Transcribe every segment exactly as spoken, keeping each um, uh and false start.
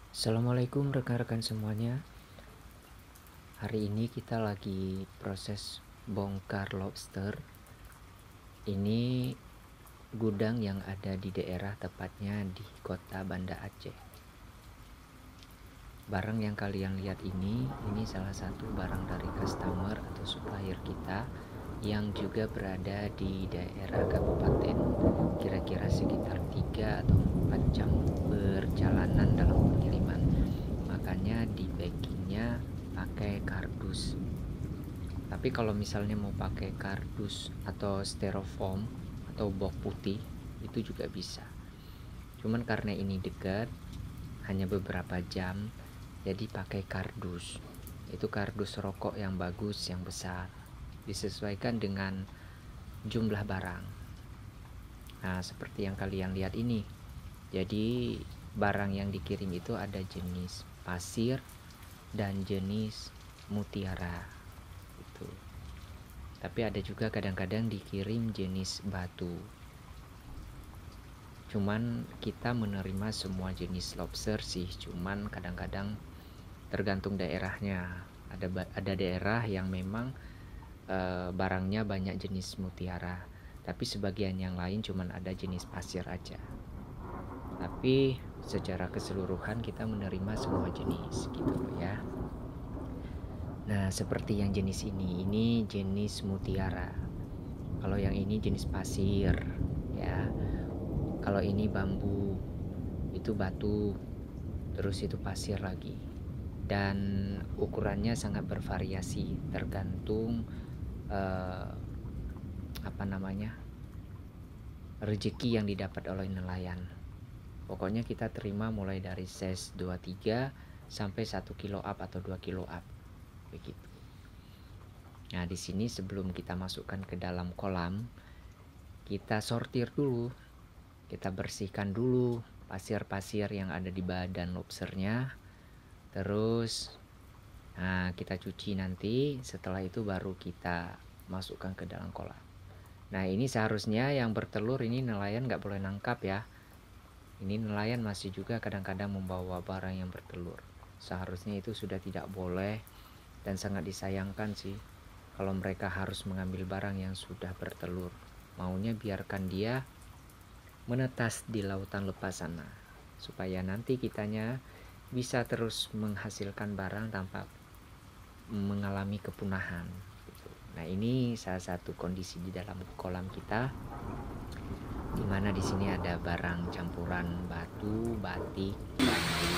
Assalamualaikum rekan-rekan semuanya. Hari ini kita lagi proses bongkar lobster. Ini gudang yang ada di daerah, tepatnya di kota Banda Aceh. Barang yang kalian lihat ini, ini salah satu barang dari customer atau supplier kita yang juga berada di daerah kabupaten, kira-kira sekitar tiga atau empat jam perjalanan dalam pengiriman. Makanya di packingnya pakai kardus. Tapi kalau misalnya mau pakai kardus atau styrofoam atau box putih itu juga bisa. Cuman karena ini dekat, hanya beberapa jam, jadi pakai kardus. Itu kardus rokok yang bagus, yang besar, disesuaikan dengan jumlah barang. Nah, seperti yang kalian lihat ini. Jadi barang yang dikirim itu ada jenis pasir dan jenis mutiara itu. Tapi ada juga kadang-kadang dikirim jenis batu. Cuman kita menerima semua jenis lobster sih, cuman kadang-kadang tergantung daerahnya. Ada ada daerah yang memang e, barangnya banyak jenis mutiara, tapi sebagian yang lain cuman ada jenis pasir aja. Tapi secara keseluruhan kita menerima semua jenis gitu ya. Nah, seperti yang jenis ini, ini jenis mutiara. Kalau yang ini jenis pasir ya. Kalau ini bambu, itu batu, terus itu pasir lagi. Dan ukurannya sangat bervariasi tergantung eh, apa namanya rezeki yang didapat oleh nelayan. Pokoknya kita terima mulai dari size dua puluh tiga sampai satu kilo up atau dua kilo up begitu. Nah, di sini sebelum kita masukkan ke dalam kolam, kita sortir dulu. Kita bersihkan dulu pasir-pasir yang ada di badan lobsternya. Terus nah, kita cuci nanti. Setelah itu baru kita masukkan ke dalam kolam. Nah, ini seharusnya yang bertelur ini nelayan nggak boleh nangkap ya. Ini nelayan masih juga kadang-kadang membawa barang yang bertelur. Seharusnya itu sudah tidak boleh, dan sangat disayangkan sih kalau mereka harus mengambil barang yang sudah bertelur. Maunya biarkan dia menetas di lautan lepas sana, supaya nanti kitanya bisa terus menghasilkan barang tanpa mengalami kepunahan gitu. Nah, ini salah satu kondisi di dalam kolam kita, dimana di sini ada barang campuran batu, batik, bambu,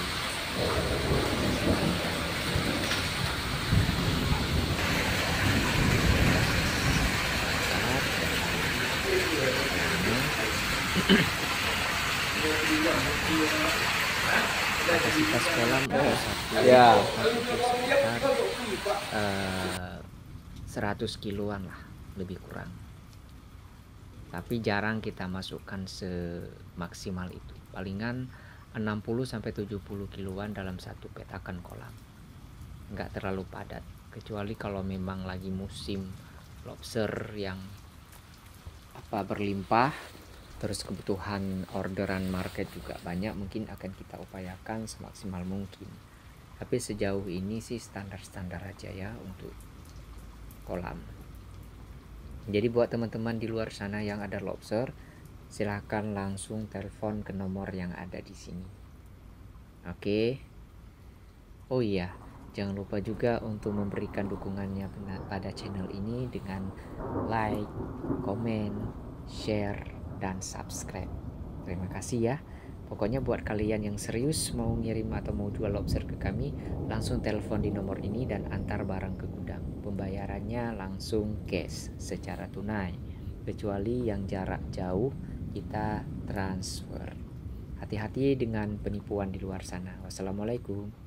kapasitas kolam untuk satu ya. Sekitar uh, seratus kiloan lah, lebih kurang. Tapi jarang kita masukkan semaksimal itu. Palingan enam puluh sampai tujuh puluh kiloan dalam satu petakan kolam. Enggak terlalu padat, kecuali kalau memang lagi musim lobster yang apa berlimpah, terus kebutuhan orderan market juga banyak, mungkin akan kita upayakan semaksimal mungkin. Tapi sejauh ini sih standar-standar aja ya untuk kolam. Jadi buat teman-teman di luar sana yang ada lobster, silahkan langsung telepon ke nomor yang ada di sini. Oke. Oh iya, jangan lupa juga untuk memberikan dukungannya pada channel ini dengan like, komen, share, dan subscribe. Terima kasih ya. Pokoknya buat kalian yang serius mau ngirim atau mau jual lobster ke kami, langsung telepon di nomor ini dan antar barang ke gudang. Pembayarannya langsung cash secara tunai. Kecuali yang jarak jauh, kita transfer. Hati-hati dengan penipuan di luar sana. Wassalamualaikum.